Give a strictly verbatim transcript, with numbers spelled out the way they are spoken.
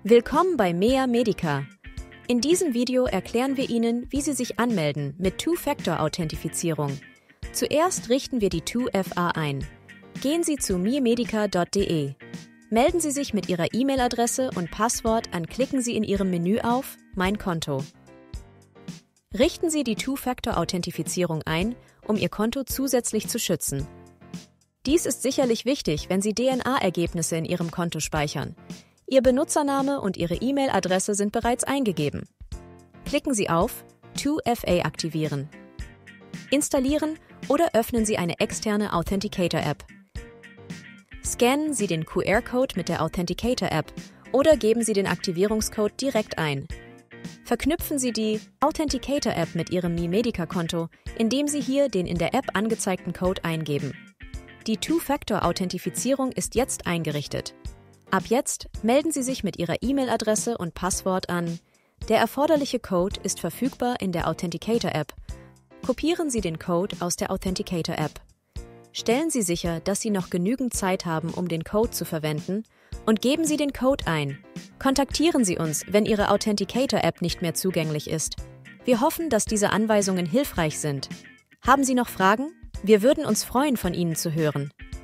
Willkommen bei Mea Medica. In diesem Video erklären wir Ihnen, wie Sie sich anmelden mit Two-Factor-Authentifizierung. Zuerst richten wir die zwei F A ein. Gehen Sie zu miamedica punkt de. Melden Sie sich mit Ihrer E-Mail-Adresse und Passwort an, klicken Sie in Ihrem Menü auf Mein Konto. Richten Sie die Two-Factor-Authentifizierung ein, um Ihr Konto zusätzlich zu schützen. Dies ist sicherlich wichtig, wenn Sie D N A-Ergebnisse in Ihrem Konto speichern. Ihr Benutzername und Ihre E-Mail-Adresse sind bereits eingegeben. Klicken Sie auf zwei F A aktivieren. Installieren oder öffnen Sie eine externe Authenticator-App. Scannen Sie den Q R-Code mit der Authenticator-App oder geben Sie den Aktivierungscode direkt ein. Verknüpfen Sie die Authenticator-App mit Ihrem MiMedica-Konto, indem Sie hier den in der App angezeigten Code eingeben. Die Two-Factor-Authentifizierung ist jetzt eingerichtet. Ab jetzt melden Sie sich mit Ihrer E-Mail-Adresse und Passwort an. Der erforderliche Code ist verfügbar in der Authenticator-App. Kopieren Sie den Code aus der Authenticator-App. Stellen Sie sicher, dass Sie noch genügend Zeit haben, um den Code zu verwenden, und geben Sie den Code ein. Kontaktieren Sie uns, wenn Ihre Authenticator-App nicht mehr zugänglich ist. Wir hoffen, dass diese Anweisungen hilfreich sind. Haben Sie noch Fragen? Wir würden uns freuen, von Ihnen zu hören.